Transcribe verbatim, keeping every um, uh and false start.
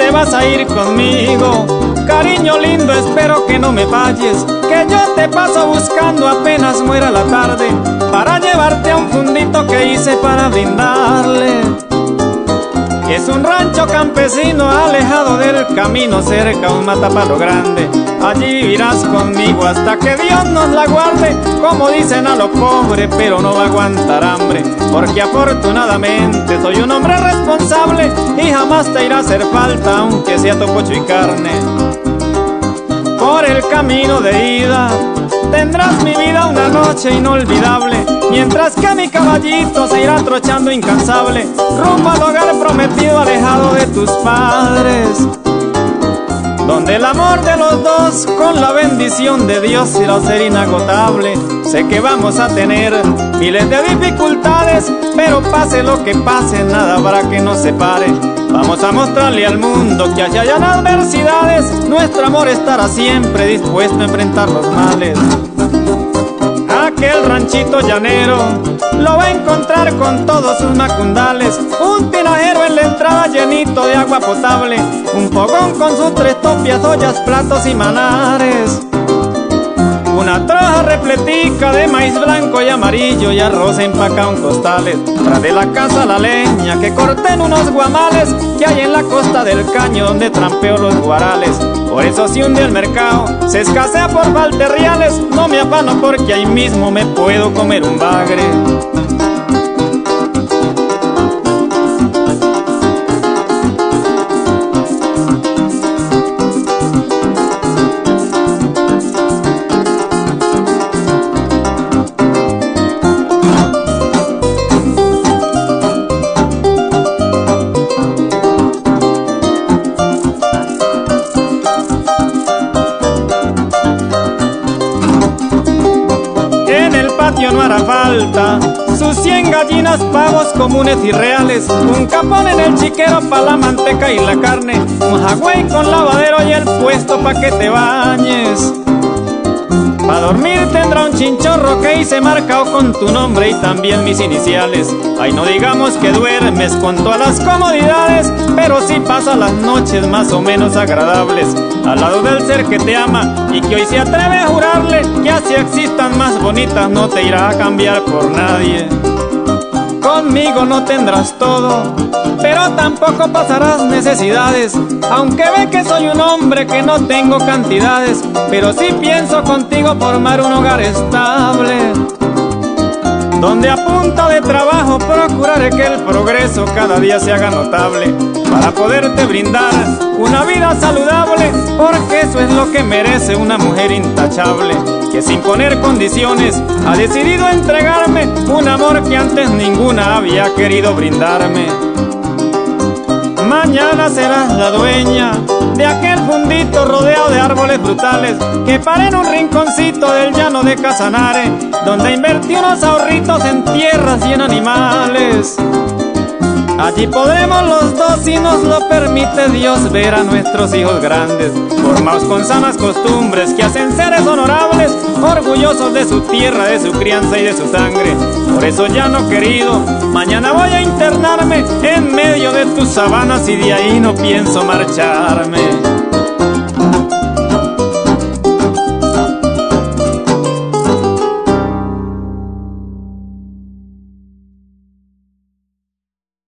te vas a ir conmigo? Cariño lindo, espero que no me falles, que yo te paso buscando apenas muera la tarde, para llevarte a un fundito que hice para brindarle. Es un rancho campesino alejado del camino, cerca un matapalo grande. Allí vivirás conmigo hasta que Dios nos la guarde. Como dicen a lo pobre, pero no va a aguantar hambre, porque afortunadamente soy un hombre responsable y jamás te irá a hacer falta, aunque sea topocho y carne. Por el camino de ida tendrás mi vida una noche inolvidable, mientras que mi caballito se irá trochando incansable rumbo al hogar prometido, alejado de tus padres, donde el amor de los dos con la bendición de Dios irá a ser inagotable. Sé que vamos a tener miles de dificultades, pero pase lo que pase, nada habrá que nos separe. Vamos a mostrarle al mundo que allá hayan adversidades, nuestro amor estará siempre dispuesto a enfrentar los males. Aquel ranchito llanero lo va a encontrar con todos sus macundales, un tinajero en la entrada llenito de agua potable, un fogón con sus tres topias, ollas, platos y manares, una troja repletica de maíz blanco y amarillo y arroz empacado en costales. Tras de la casa la leña que corté en unos guamales que hay en la costa del caño donde trampeo los guarales. Por eso si un día el mercado se escasea por falta de reales, no me afano porque ahí mismo me puedo comer un bagre. No hará falta sus cien gallinas, pavos comunes y reales, un capón en el chiquero pa' la manteca y la carne, un jagüey con lavadero y el puesto pa' que te bañes. Pa' dormir tendrá un chinchorro que hice marcado con tu nombre y también mis iniciales. Ay, no digamos que duermes con todas las comodidades, pero sí pasas las noches más o menos agradables al lado del ser que te ama y que hoy se atreve a jurarle que así existan más bonitas, no te irá a cambiar por nadie. Conmigo no tendrás todo, pero tampoco pasarás necesidades, aunque ve que soy un hombre que no tengo cantidades, pero sí pienso contigo formar un hogar estable, donde a punta de trabajo procuraré que el progreso cada día se haga notable, para poderte brindar una vida saludable, porque eso es lo que merece una mujer intachable, que sin poner condiciones ha decidido entregarme un amor que antes ninguna había querido brindarme. Mañana serás la dueña de aquel fundito rodeado de árboles frutales que paré en un rinconcito del llano de Casanare, donde invertí unos ahorritos en tierras y en animales. Allí podremos los dos, si nos lo permite Dios, ver a nuestros hijos grandes, formados con sanas costumbres que hacen seres honorables, orgullosos de su tierra, de su crianza y de su sangre. Por eso, llano querido, mañana voy a internarme en medio de tus sabanas y de ahí no pienso marcharme.